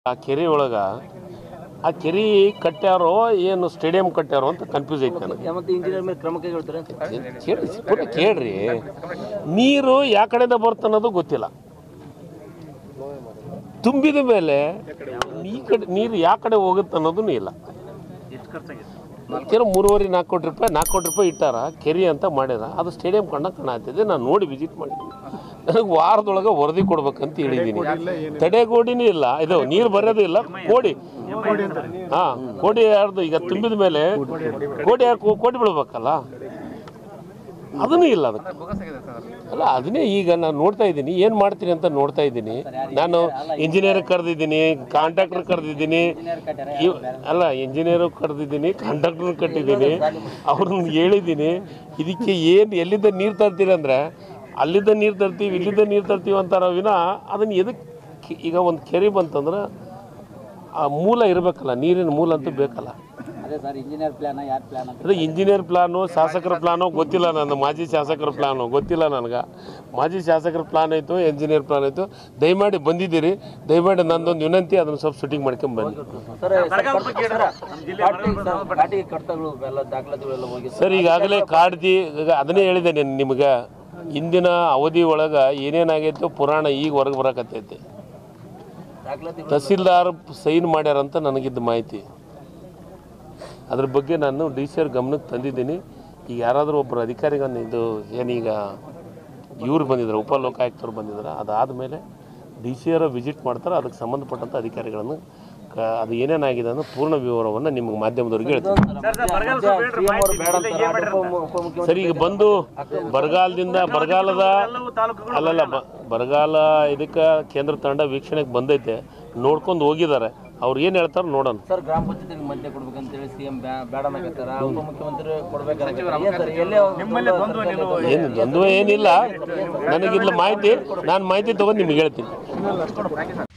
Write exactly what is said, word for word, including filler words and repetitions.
ಆ ಕೆರೆ ಒಳಗ ಆ ಕೆರೆ ಕಟ್ಟ್ಯಾರೋ ಏನು ಸ್ಟೇಡಿಯಂ ಕಟ್ಟ್ಯಾರೋ ಅಂತ ಕನ್ಫ್ಯೂಸ್ ಐತೆ ನನಗೆ. ಮತ್ತೆ ಇಂಜಿನಿಯರ್ ಮೇಲೆ ಕ್ರಮ ಕೈಗೊಳ್ತಾರೆ ಕೇಳಿ ಕೇಳ್ರಿ, ನೀರು ಯಾ ಕಡೆಯಿಂದ ಬರುತ್ತೆ ಅನ್ನೋದು ಗೊತ್ತಿಲ್ಲ. ತುಂಬಿದ ಮೇಲೆ ಈ ಕಡೆ ನೀರು ಯಾ ಕಡೆ ಹೋಗುತ್ತೆ ಅನ್ನೋದೂ ಇಲ್ಲ. ಕೆಲವು ಮೂರುವರೆ ನಾಲ್ಕು ಕೋಟಿ ರೂಪಾಯಿ ನಾಲ್ಕು ಕೋಟಿ ರೂಪಾಯಿ ಇಟ್ಟಾರ ಕೆರೆ ಅಂತ ಮಾಡ್ಯಾರ. ಅದು ಸ್ಟೇಡಿಯಂ ಕಂಡ ಕಾಣತ್ತಿದೆ. ನಾನು ನೋಡಿ ವಿಸಿಟ್ ಮಾಡಿದ್ದೀನಿ. ನನಗೆ ವಾರದೊಳಗೆ ವರದಿ ಕೊಡ್ಬೇಕಂತ ಹೇಳಿದ್ದೀನಿ. ತಡೆಗೋಡಿನೂ ಇಲ್ಲ, ಇದು ನೀರು ಬರೋದು ಇಲ್ಲ. ಕೋಡಿ ಹಾಂ ಕೋಡಿ ಯಾರ್ದು ಈಗ ತುಂಬಿದ ಮೇಲೆ ಕೋಡಿ ಯಾರು ಕೋಡಿ ಬಿಡ್ಬೇಕಲ್ಲ, ಅದನ್ನೂ ಇಲ್ಲ. ಅದಕ್ಕೆ ಅಲ್ಲ, ಅದನ್ನೇ ಈಗ ನಾನು ನೋಡ್ತಾ ಇದ್ದೀನಿ, ಏನು ಮಾಡ್ತೀನಿ ಅಂತ ನೋಡ್ತಾ ಇದ್ದೀನಿ. ನಾನು ಇಂಜಿನಿಯರ್ ಕರೆದಿದ್ದೀನಿ, ಕಾಂಟ್ರಾಕ್ಟರ್ ಕರೆದಿದ್ದೀನಿ, ಅಲ್ಲ ಇಂಜಿನಿಯರು ಕರೆದಿದ್ದೀನಿ, ಕಾಂಟ್ರಾಕ್ಟರ್ ಕಟ್ಟಿದ್ದೀನಿ. ಅವ್ರನ್ನ ಹೇಳಿದ್ದೀನಿ ಇದಕ್ಕೆ ಏನು ಎಲ್ಲಿಂದ ನೀರು ತರ್ತೀರಿ ಅಂದರೆ ಅಲ್ಲಿದ್ದ ನೀರು ತರ್ತೀವಿ ಇಲ್ಲಿದ್ದ ನೀರು ತರ್ತೀವಿ ಅಂತಾರ ವಿನ ಅದನ್ನು ಎದಕ್ಕೆ. ಈಗ ಒಂದು ಕೆರೆ ಬಂತಂದ್ರೆ ಆ ಮೂಲ ಇರಬೇಕಲ್ಲ, ನೀರಿನ ಮೂಲ ಅಂತೂ ಬೇಕಲ್ಲ. ಅದೇ ಇಂಜಿನಿಯರ್ ಪ್ಲಾನು ಶಾಸಕರ ಪ್ಲಾನು ಗೊತ್ತಿಲ್ಲ. ನನ್ನ ಮಾಜಿ ಶಾಸಕರ ಪ್ಲಾನು ಗೊತ್ತಿಲ್ಲ ನನಗೆ. ಮಾಜಿ ಶಾಸಕರ ಪ್ಲಾನ್ ಆಯಿತು, ಇಂಜಿನಿಯರ್ ಪ್ಲಾನ್ ಆಯಿತು. ದಯಮಾಡಿ ಬಂದಿದ್ದೀರಿ, ದಯಮಾಡಿ ನಂದೊಂದು ವಿನಂತಿ, ಅದನ್ನು ಸ್ವಲ್ಪ ಶೂಟಿಂಗ್ ಮಾಡ್ಕೊಂಡು ಬನ್ನಿ ಸರ್. ಈಗಾಗಲೇ ಕಾಡ್ತಿ ಅದನ್ನೇ ಹೇಳಿದ್ದೇನೆ ನಿಮ್ಗೆ. ಇಂದಿನ ಅವಧಿ ಒಳಗೆ ಏನೇನಾಗೈತೋ ಪುರಾಣ ಈಗ ಹೊರಗೆ ಬರಕತ್ತೈತಿ. ತಹಸೀಲ್ದಾರ್ ಸೈನ್ ಮಾಡ್ಯಾರಂತ ನನಗಿದ್ದ ಮಾಹಿತಿ. ಅದ್ರ ಬಗ್ಗೆ ನಾನು ಡಿ ಸಿ ಅವ್ರ ಗಮನಕ್ಕೆ ತಂದಿದ್ದೀನಿ. ಈಗ ಯಾರಾದರೂ ಒಬ್ಬರು ಅಧಿಕಾರಿಗಳನ್ನು ಇದು ಏನೀಗ ಇವ್ರು ಬಂದಿದ್ದಾರೆ, ಉಪ ಲೋಕಾಯುಕ್ತರು ಬಂದಿದ್ದಾರೆ. ಅದಾದಮೇಲೆ ಡಿ ಸಿ ಅವರ ವಿಸಿಟ್ ಮಾಡ್ತಾರೆ. ಅದಕ್ಕೆ ಸಂಬಂಧಪಟ್ಟಂಥ ಅಧಿಕಾರಿಗಳನ್ನು ಕ ಅದು ಏನೇನಾಗಿದೆ ಅನ್ನೋ ಪೂರ್ಣ ವಿವರವನ್ನು ನಿಮಗೆ ಮಾಧ್ಯಮದವ್ರಿಗೆ ಹೇಳ್ತೀನಿ. ಸರಿ, ಈಗ ಬಂದು ಬರಗಾಲದಿಂದ ಬರಗಾಲದ ಅಲ್ಲಲ್ಲ ಬ ಬರಗಾಲ ಇದಕ್ಕೆ ಕೇಂದ್ರ ತಂಡ ವೀಕ್ಷಣೆಗೆ ಬಂದೈತೆ, ನೋಡ್ಕೊಂಡು ಹೋಗಿದ್ದಾರೆ. ಅವ್ರು ಏನು ಹೇಳ್ತಾರೆ ನೋಡೋಣ. ಸರ್, ಗ್ರಾಮ ಪಂಚಾಯತ್ ಮಧ್ಯ ಕೊಡ್ಬೇಕಂತೇಳಿ ಸಿ ಎಂ ಬೇಡ ಅನ್ನಕತ್ತಾರ, ಉಪಮುಖ್ಯಮಂತ್ರಿ ಕೊಡ್ಬೇಕಾದ್ರೆ ಏನು ದ್ವಂದ್ವ ಏನಿಲ್ಲ. ನನಗಿಲ್ಲ ಮಾಹಿತಿ, ನಾನು ಮಾಹಿತಿ ತೊಗೊಂಡು ನಿಮ್ಗೆ ಹೇಳ್ತೀನಿ.